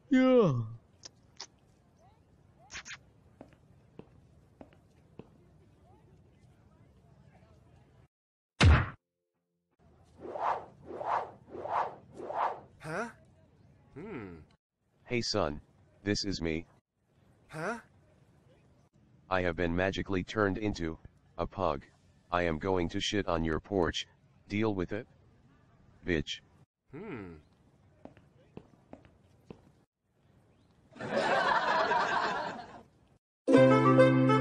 Yeah. Huh? Hey son, this is me. Huh? I have been magically turned into a pug. I am going to shit on your porch. Deal with it? Bitch. Hmm.